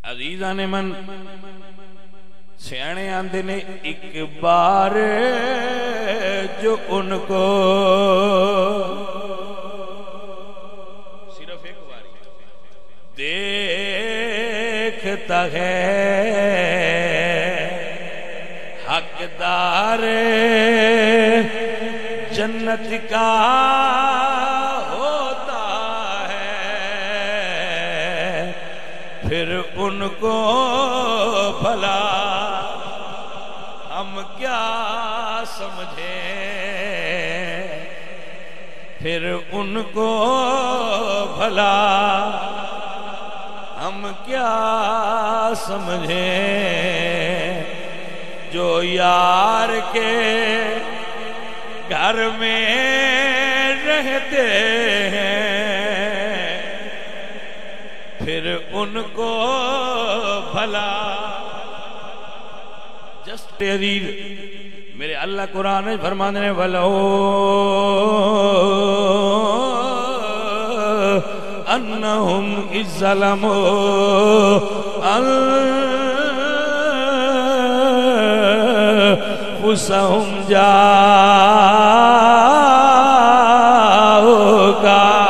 عزیزان من سیانے آندے نے ایک بار جو ان کو صرف ایک بار دیکھتا ہے حقدار جنت کا ہوتا ہے، پھر ان کو بھلا ہم کیا سمجھیں، پھر ان کو بھلا ہم کیا سمجھیں، جو یار کے گھر میں رہتے ہیں، پھر ان کو بھلا جسٹ عزیز میرے اللہ قرآن فرمانے نے وَلَوْ أَنَّهُمْ إِذْ ظَلَمُوا أَنفُسَهُمْ جَاءُوكَ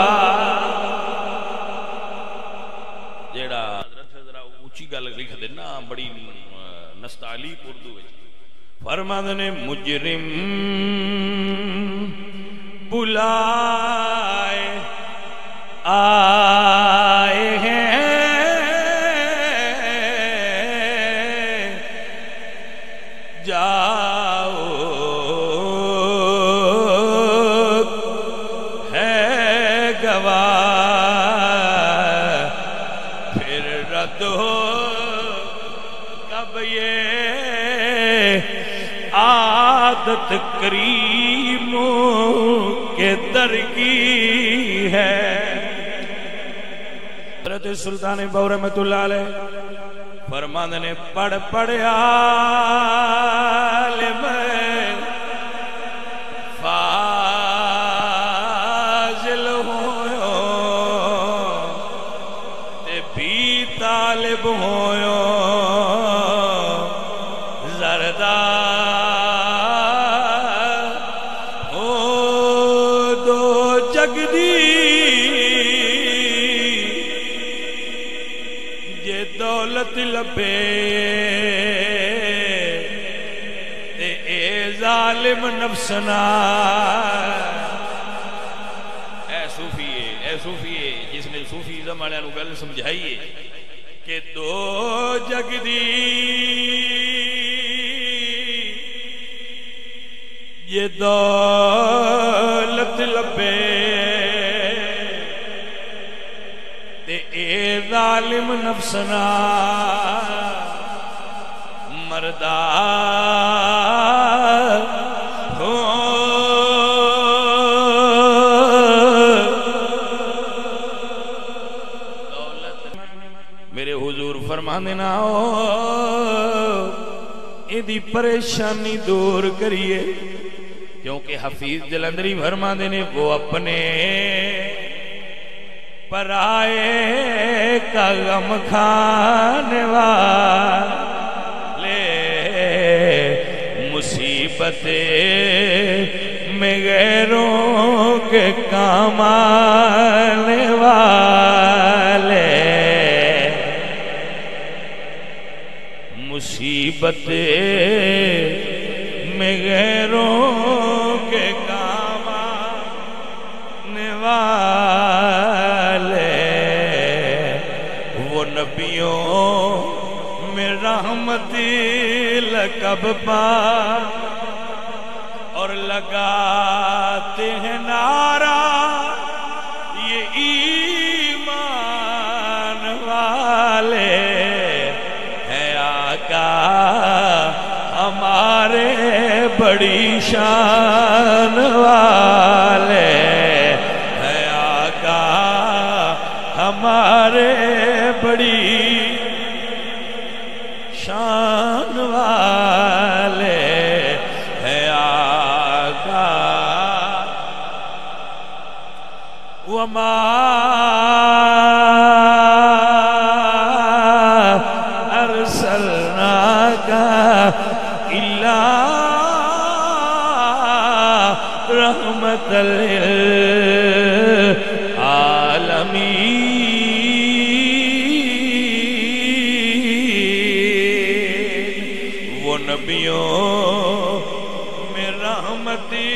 جیڑا حضرت سے ذرا اونچی گل لکھ دینا بڑی نستعلیق اردو ہے، فرمانے نے مجرم بلائے آئے ہیں جاؤ ہے گواہ، پھر رد ہو کب یہ عادت کریموں کے در کی ہے۔ حضرت سلطان بہو رحمت اللہ علیہ فرماندے نے پڑھ عالم فاضل ہویو تے بھی طالب ہویو زردار ہو دو جگ دی دولت لبے تے اے ظالم نفسنا، اے صوفیے جس نے صوفیزم والے نو گل سمجھائیے کہ دو جگ دی یہ دولت لبے اے ظالم نفسنا مردہ ہو میرے حضور فرمانے نہ ہو ایدی پریشانی دور کریے، کیونکہ حفیظ جلندری فرمانے نے وہ اپنے پرائے کا غم کھانے والے مصیبتیں میں غیروں کے کام آنے والے، مصیبتیں میں غیروں کے کام آنے والے، نبیوں میں رحمتی لقب پا اور لگاتے ہیں نعرہ یہ ایمان والے ہیں آقا ہمارے بڑی شان والے، ہیں آقا ہمارے بڑی شان والے، ہے آقا وما نبیوں میں رحمتی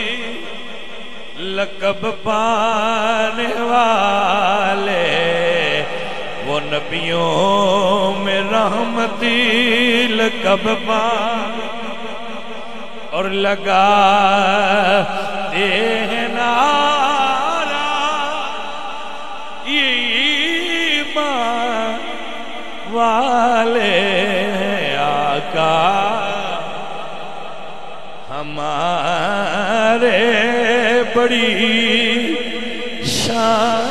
لقب پانے والے، وہ نبیوں میں رحمتی لقب پانے اور لگا ہیں نعرہ ایمان والے، آقا ہمارے بڑی شان